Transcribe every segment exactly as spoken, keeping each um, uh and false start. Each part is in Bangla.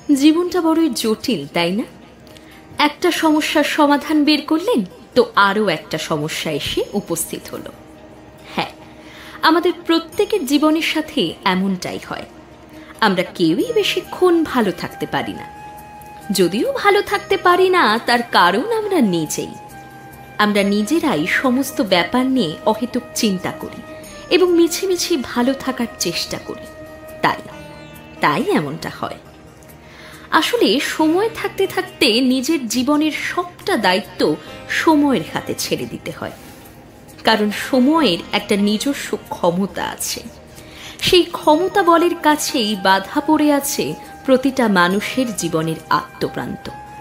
জীবনটা বড়ই জটিল, তাই না? একটা সমস্যার সমাধান বের করলেন তো আরও একটা সমস্যা এসে উপস্থিত হলো। হ্যাঁ, আমাদের প্রত্যেকের জীবনের সাথে এমনটাই হয়। আমরা কেউই বেশিক্ষণ ভালো থাকতে পারি না। যদিও ভালো থাকতে পারি না, তার কারণ আমরা নিজেই। আমরা নিজেরাই সমস্ত ব্যাপার নিয়ে অহেতুক চিন্তা করি এবং মিছে মিছে ভালো থাকার চেষ্টা করি। তাই তাই এমনটা হয়। আসলে সময় থাকতে থাকতে নিজের জীবনের সবটা দায়িত্ব সময়ের হাতে ছেড়ে দিতে হয়। কারণ সময়ের একটা নিজস্ব ক্ষমতা আছে। সেই ক্ষমতা বলের কাছেই বাধা পড়ে আছে প্রতিটা মানুষের জীবনের আত্মপ্রান্ত।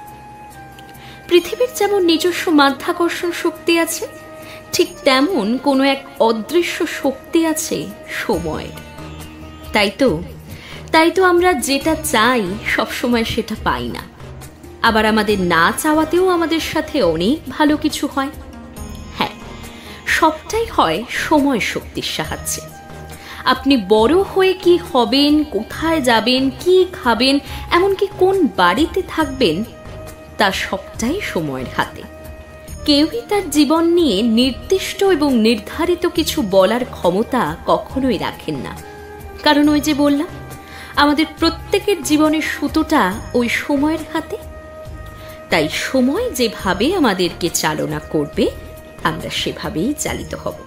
পৃথিবীর যেমন নিজস্ব মাধ্যাকর্ষণ শক্তি আছে, ঠিক তেমন কোনো এক অদৃশ্য শক্তি আছে সময়ের। তাই তো তাই তো আমরা যেটা চাই সবসময় সেটা পাই না। আবার আমাদের না চাওয়াতেও আমাদের সাথে অনেক ভালো কিছু হয়। হ্যাঁ, সবটাই হয় সময় শক্তির সাহায্যে। আপনি বড় হয়ে কি হবেন, কোথায় যাবেন, কি খাবেন, এমনকি কোন বাড়িতে থাকবেন, তা সবটাই সময়ের হাতে। কেউই তার জীবন নিয়ে নির্দিষ্ট এবং নির্ধারিত কিছু বলার ক্ষমতা কখনোই রাখেন না। কারণ ওই যে বললাম, আমাদের প্রত্যেকের জীবনের সুতোটা ওই সময়ের হাতে। তাই সময় যেভাবে আমাদেরকে চালনা করবে, আমরা সেভাবেই চালিত হব।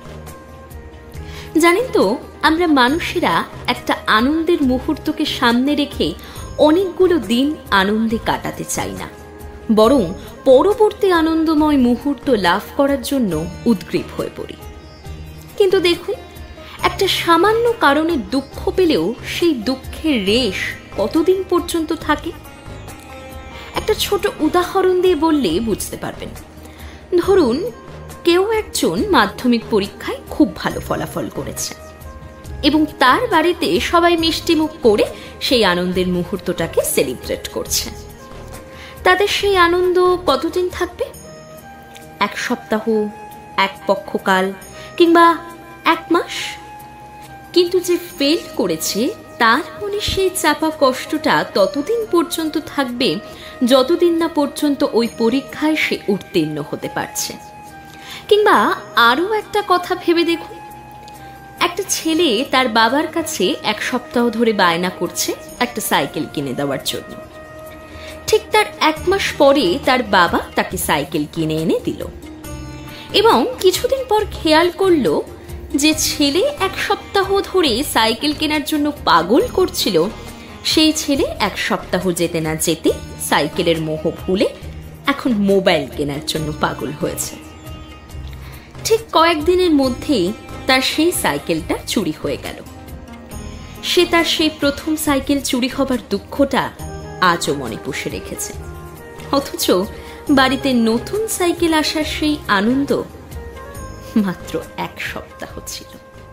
জানেন তো, আমরা মানুষেরা একটা আনন্দের মুহূর্তকে সামনে রেখে অনেকগুলো দিন আনন্দে কাটাতে চাই না, বরং পরবর্তী আনন্দময় মুহূর্ত লাভ করার জন্য উদ্গ্রীব হয়ে পড়ি। কিন্তু দেখুন, একটা সামান্য কারণে দুঃখ পেলেও সেই দুঃখের রেশ কতদিন পর্যন্ত থাকে? একটা ছোট উদাহরণ দিয়ে বললে বুঝতে পারবেন। ধরুন, কেউ একজন মাধ্যমিক পরীক্ষায় খুব ভালো ফলাফল করেছে এবং তার বাড়িতে সবাই মিষ্টিমুখ করে সেই আনন্দের মুহূর্তটাকে সেলিব্রেট করছে। তাদের সেই আনন্দ কতদিন থাকবে? এক সপ্তাহ, এক পক্ষকাল, কিংবা এক মাস। কিন্তু যে ফেল করেছে তার মনে সেই চাপা কষ্টটা ততদিন পর্যন্ত থাকবে যতদিন না পর্যন্ত ওই পরীক্ষায় সে উত্তীর্ণ হতে পারছে। কিংবা আরও একটা কথা ভেবে দেখুন, একটা ছেলে তার বাবার কাছে এক সপ্তাহ ধরে বায়না করছে একটা সাইকেল কিনে দেওয়ার জন্য। ঠিক তার এক মাস পরে তার বাবা তাকে সাইকেল কিনে এনে দিল এবং কিছুদিন পর খেয়াল করলো যে ছেলে এক সপ্তাহ ধরে সাইকেল কেনার জন্য পাগল করছিল, সেই ছেলে এক সপ্তাহ যেতে না যেতে সাইকেলের মোহ ভুলে এখন মোবাইল কেনার জন্য পাগল হয়েছে। ঠিক কয়েকদিনের মধ্যেই তার সেই সাইকেলটা চুরি হয়ে গেল। সে তার সেই প্রথম সাইকেল চুরি হবার দুঃখটা আজও মনে পুষে রেখেছে। অথচ বাড়িতে নতুন সাইকেল আসার সেই আনন্দ মাত্র এক সপ্তাহ ছিল।